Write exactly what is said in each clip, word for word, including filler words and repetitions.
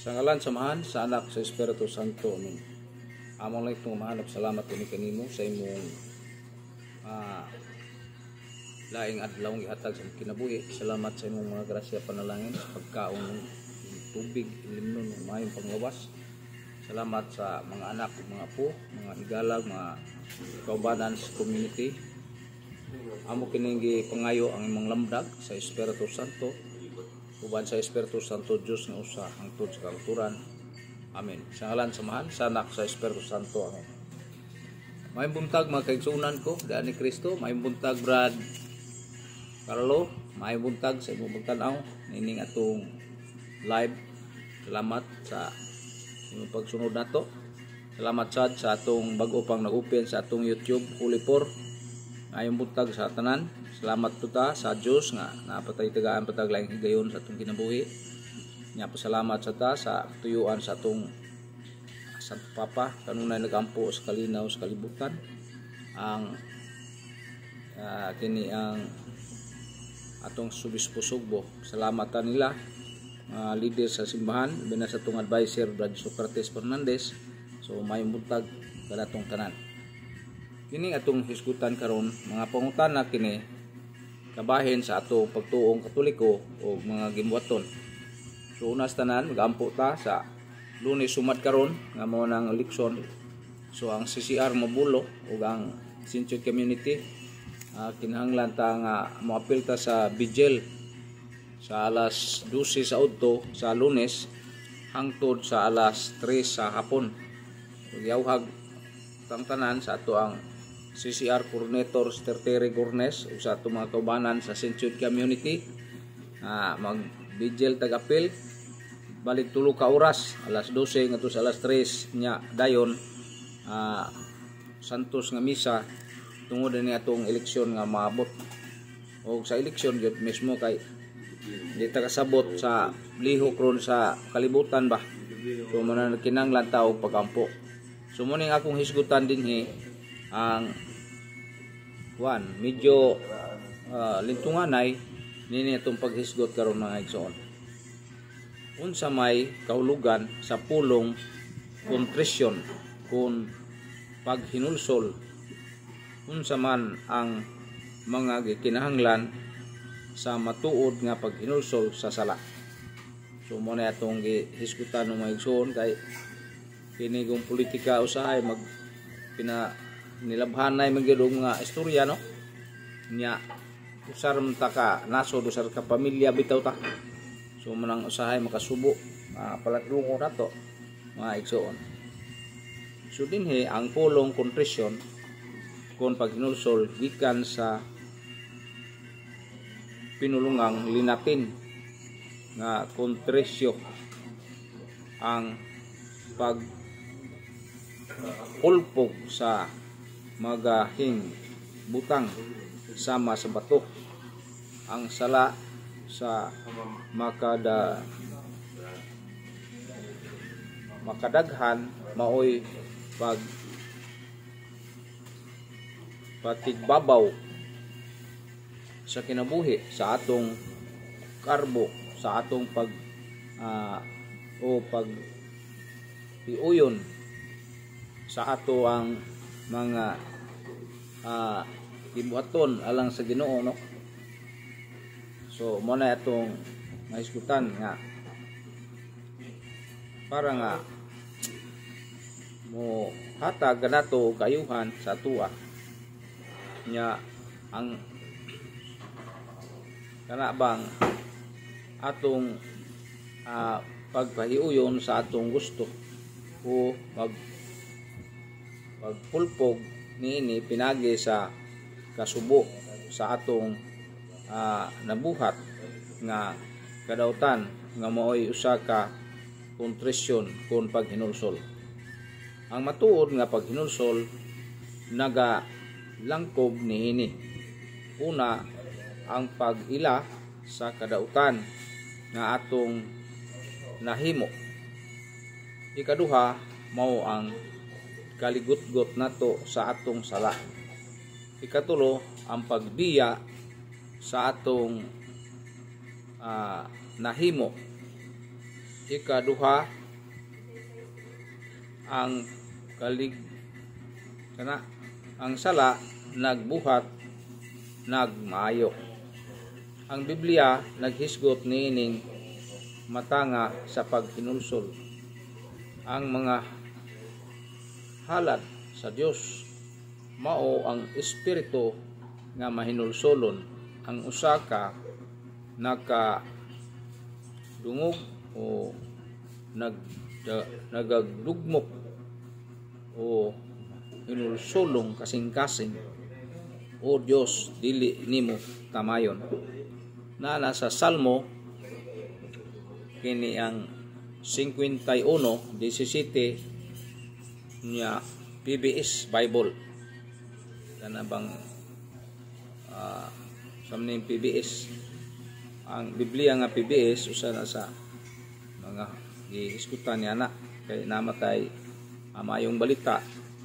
Sa ngalan samahan sa anak sa Espiritu Santo. Amen. Among lang itong mahanap salamat kini kanimo sa imong uh, laing adlaw gihatag sa kinabuhi. Salamat sa imong mga grasya panalangin sa pagkaon ng tubig, ilimnon, mayong panglawas. Salamat sa mga anak, mga apo, mga igalag, mga kaubanan sa community. Amo kining pangayo ang imong lamdag sa Espiritu Santo. Uban sa Espiritu Santo Dios nga usa hangtod sa katuturan. Amen. Sa ngalan samahan sa anak sa Espiritu Santo. Amen. May buntag mga kaigsunan ko, daan ni Kristo. May buntag Brad Carlo. May buntag sa imong pagtanaw nining atong live. Salamat sa imong pagsunod nato. Salamat sad sa atong bag-o pang nag-open sa atong YouTube Holy Por. Ayong buntag sa tanan. Salamat to ta sa Dios nga napatay tagaan patag laing higayon sa atong kinabuhi. Nya pasalamat sa ta sa tuyuan sa atong Santo Papa kanunay nagampo sa kalinaw sa kalibutan. Ang uh, kini ang atong subis-pusugbo. Salamat ta nila mga uh, leader sa simbahan, bina sa atong advisor Brad Socrates Fernandez. So mayong buntag kanatong tanan. Kini atong hisgutan karon mga pangutana kini kabahin sa ato pagtuong Katoliko o mga gimbuhaton. So unas tanan magampo ta sa Lunes sumad karon nga mao nang eleksyon. So ang C C R Mabulo ug ang Century Community uh, kinahanglan ta nga moapil ta sa vigil sa alas dose sa udto sa Lunes hangtod sa alas tres sa hapon. So giyawhag tang tanan sa ato ang C C R Coordinator Tertere Gornes ug sa atong mga kaubanan sa Century Community uh, mag vigil tag-apil balik tulo ka oras alas dose ngadto sa alas tres nya dayon uh, santos nga misa tungod ni atong eleksyon nga maabot. Og sa eleksyon gyud mismo kay di ta kasabot sa lihok ron sa kalibutan ba. So man kinahanglan ta og pagampo. So mo ning akong hisgutan dinhi ang Juan, medyo uh, lintunganay nini itong paghisgot karon mga igsoon. Unsa may kahulugan sa pulong kontrisyon kung paghinulsol. Unsa man ang mga gikinahanglan sa matuod nga paghinulsol sa sala. So mo na itong gihisgutan ng mga igsoon kay kini gong politika usahay mag pina nilabhan na yung mga istorya no nya usar man ta ka nasod usar ka pamilya bitaw ta. So manang usahay makasubo uh, paladungo nato mga igsoon. So dinhi ang pulong kontrisyon kon paghinulsol gikan sa pinulungang linatin nga kontrisyo ang pag ulpog sa magahing butang sama sa bato ang sala sa makada makadaghan maoy pag patigbabaw sa kinabuhi sa atong karbo sa atong pag uh, o pag iuyon sa ato ang mga uh, gibuhaton alang sa Ginoo no. So mo na itong mahisgutan nga para nga mo hatag kanato kayuhan sa tuwa nya ang kana bang atong uh, pagpahiuyon sa atong gusto o pag pagpulpog niini pinagi sa kasubo sa atong uh, nabuhat nga kadautan nga maoy usa ka kontrisyon kon paghinulsol. Ang matuod nga paghinulsol naga langkob niini. Una ang pag-ila sa kadautan nga atong nahimo. Ikaduha mao ang kaligut-gut nato sa atong sala. Ikatulo ang pagbiya sa atong uh, nahimo Ikaduha, ang kalig kana ang sala nagbuhat nagmaayo. Ang Biblia naghisgot niining matanga sa paghinulsol. Ang mga halad sa Dios mao ang espiritu nga mahinulsolon. Ang usa ka naka dungog o nag nagagdugmok o hinulsolong kasing-kasing. O Dios, dili nimo tamayon. Na nasa Salmo kini ang fifty-one seventeen niya P B S Bible. Kana bang uh, sa maning P B S, ang Biblia nga P B S usa na sa mga gihisgutan ni anak kay namatay amayong balita.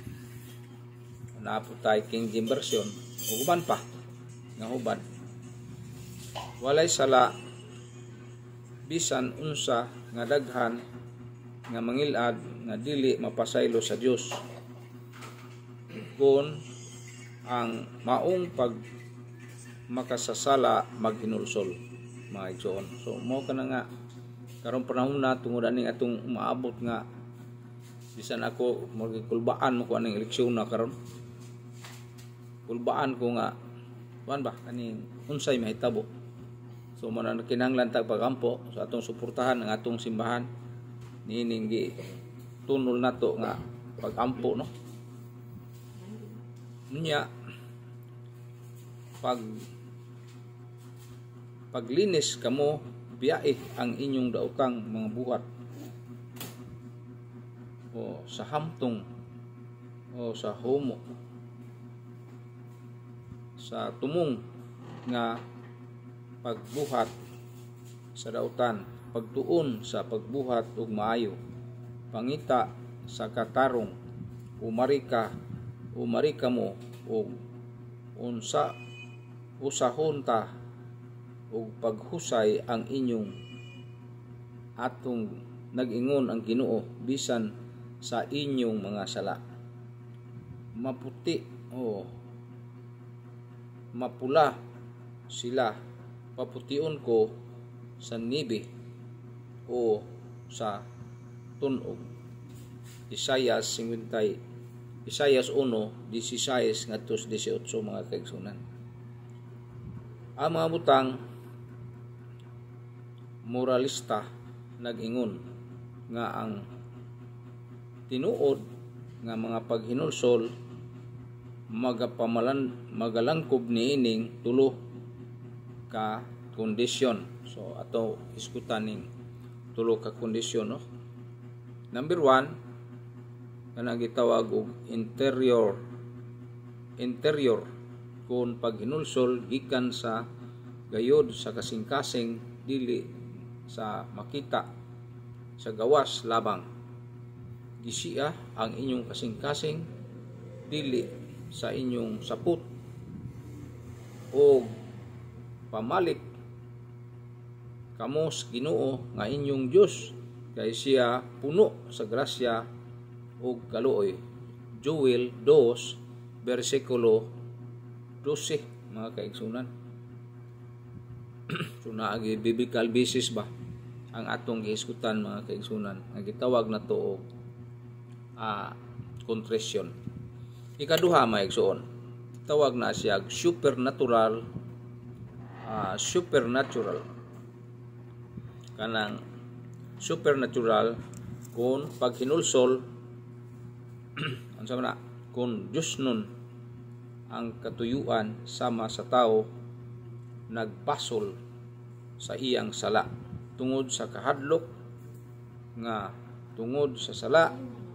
Naaputay King James Version o uban pa nga hubad. Walay sala bisan unsa nga daghan nga mangilad nga dili mapasaylo sa Dios kun ang maong pag makasasala maghinulsol, mga igsoon. So mo kana nga karon panahon na tungod aning atong umaabot nga bisan ako magkulbaan mo ko aning eleksyon na karon, kulbaan ko nga kuan ba kaning unsay mahitabo. So mo na kinahanglan tag pagampo sa atong suportahan ang atong simbahan niining gi tunol nato nga pagampo, no. Nya pag paglinis kamo biyae ang inyong daukang mga buhat o sa hamtong o sa homo sa tumong nga pagbuhat sa dautan, pagtuon sa pagbuhat ug maayo, pangita sa katarong, umarika umarika mo ug unsa usahon ta ug paghusay ang inyong atong nag-ingon ang Ginoo bisan sa inyong mga sala. Maputi o mapula sila, papution ko sa nibi o sa tunog. Isaias fifty, Isaias one sixteen ngadto eighteen mga kaigsunan. Ang mga butang moralista nag-ingon nga ang tinuod nga mga paghinulsol magapamalan magalangkob niining tulo ka kondisyon. So ato iskutan ning tulo ka kondisyon, no. Number one, kanang gitawag og interior interior kun paghinulsol gikan sa gayod sa kasing-kasing dili sa makita sa gawas labang. Gisiya ang inyong kasing-kasing dili sa inyong saput o pamalit kamo sa Ginoo nga inyong Dios kay siya puno sa grasya ug kaluoy. Joel two bersikulo twelve mga kaigsunan. So naagi biblical basis ba ang atong gihisgutan mga kaigsunan nga gitawag na to og uh, contrisyon. Ikaduha mga igsoon, tawag na siya supernatural uh, supernatural kanang supernatural kun paghinulsol unsa man na kun Dios nun ang katuyuan sama sa tao nagpasol sa iyang sala tungod sa kahadlok nga tungod sa sala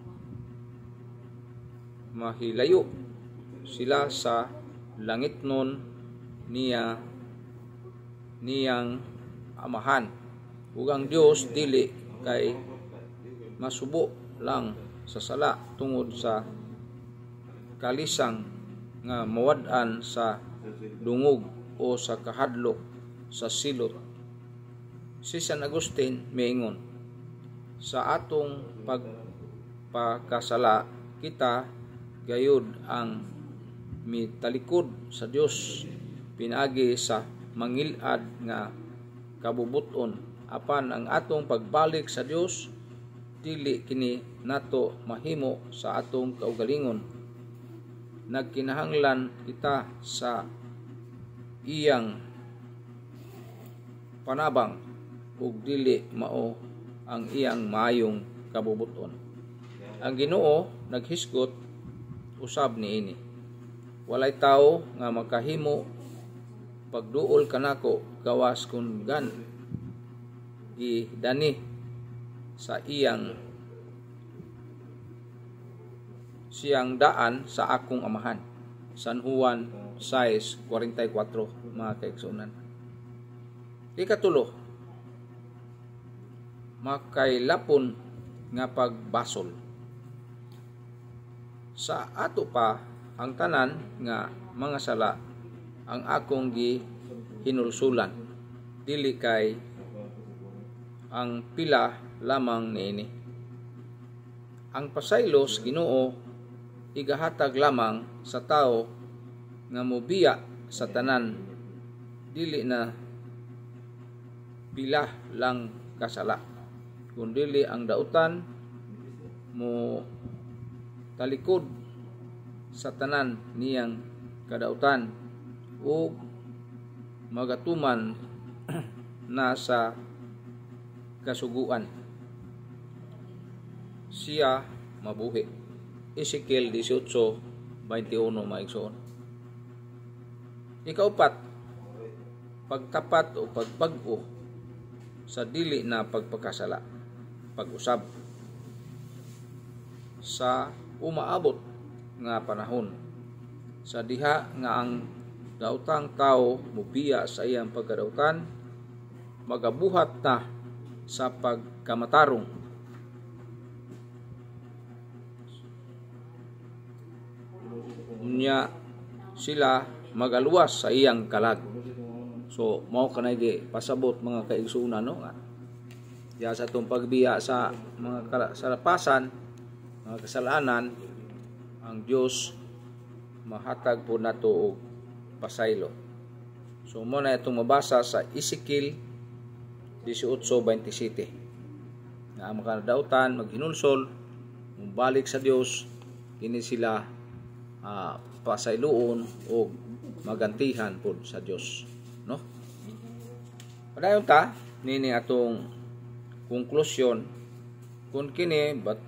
mahilayo sila sa langitnon niya niyang amahan. Ug ang Dios dili kay masubo lang sa sala tungod sa kalisang nga mawad-an sa dungog o sa kahadlok sa silot. Si San Agustin miingon sa atong pagpakasala kita gayud ang mitalikod sa Dios pinaagi sa mangilad nga kabubuton, apan ang atong pagbalik sa Dios dili kini nato mahimo sa atong kaugalingon. Nagkinahanglan kita sa iyang panabang ug dili mao ang iyang maayong kabubuton. Ang Ginoo naghisgot usab niini, walay tawo nga makahimo pagduol kanako gawas kun gan idani sa iyang siyang daan sa akong amahan. San Juan six forty-four, mga kaigsunan. Ikatulo, makailapon nga pagbasol. Sa ato pa ang tanan nga mga sala ang akong gihinulsulan, dili kay ang pila lamang niini. Ang pasaylos Ginoo igahatag lamang sa tao nga mobiya sa tanan, dili na pila lang kasala, kundili ang dautan mo talikod sa tanan niyang kadautan o magatuman na sa kasuguan, siya mabuhi. Ezekiel eighteen twenty-one, maigsoon. Ikaupat, pagtapat o pagbag-o sa dili na pagpakasala, pag-usab sa umaabot nga panahon sa diha nga ang daotang tao mubiya sa iyang pagkadautan, magabuhat na sa pagkamatarong. Unya sila magaluwas sa iyang kalag. So mao kanay di pasabot mga kaigsunan, no, nga diya sa atong pagbiya sa mga salapasan, mga kasalanan, ang Dios mahatag po nato og pasaylo. So mo na itong mabasa sa Ezekiel eighteen twenty-seven nga ang mga dautan maghinulsol, mubalik sa Dios, kini sila uh, pasayloon o magantihan po sa Dios, no? Padayon ta nini atong konklusyon kun kini but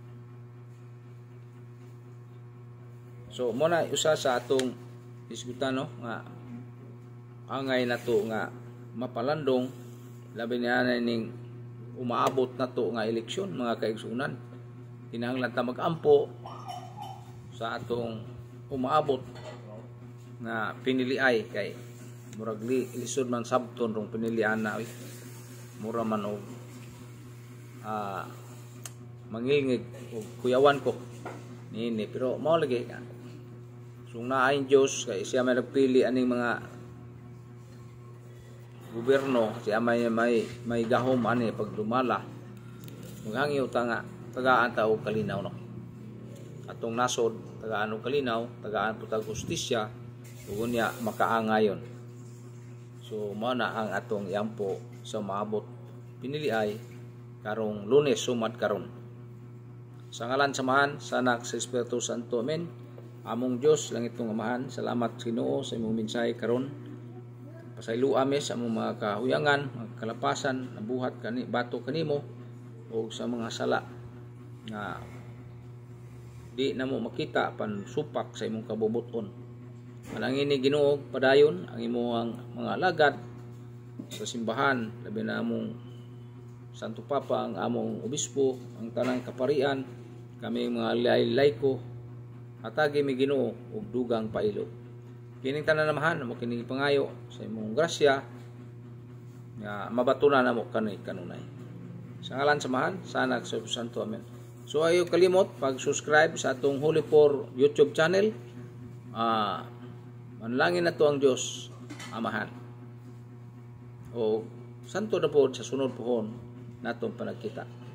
so mo na usa sa atong isgutan, no, nga angay nato nga mapalandong labi na ning umaabot nato nga eleksyon, mga kaigsunan. Kinahanglan ta mag-ampo sa atong umaabot nga piniliay, kay murag lisod man sabton rong pinilian na, mura man og uh, mangilngig og kuyawan ko nini, pero mao lagi ka sung naayon Dios, kay siya may nagpili aning mga gobyerno, siya may may may gahom ani pagdumala maghangyo ta nga tagaan ta og kalinaw, no, atong nasod tagaan og kalinaw, tagaan po tag justisya ug unya makaangayon. So mao na ang atong iampo sa maabot piniliay karong Lunes sumad karon. Sa ngalan samahan sa Anak sa Espiritu Santo, amen. Among Dios langit nga amahan, salamat Ginoo sa imong mensahe karon. Pasaylo ami sa among mga kahuyangan, mga kalapasan, nabuhat kani bato kanimo o sa mga sala nga di na mo makita pan supak sa imong kabubuton. Manangin ni Ginoo padayon ang imong mga alagad sa simbahan, labi na among Santo Papa, ang among obispo, ang tanang kaparian, kami mga laylay ko, hatagi mi Ginoo og dugang pailo. Kining tanan namahan mo kining pangayo sa imong grasya nga mabatunan namo kanay kanunay. Sa ngalan samahan sa Anak sa Santo, amen. So ayo kalimot pag-subscribe sa atong Holy Four YouTube channel. Ah, uh, manlangin nato ang Dios Amahan. O santo na po sa sunod pohon natong panagkita.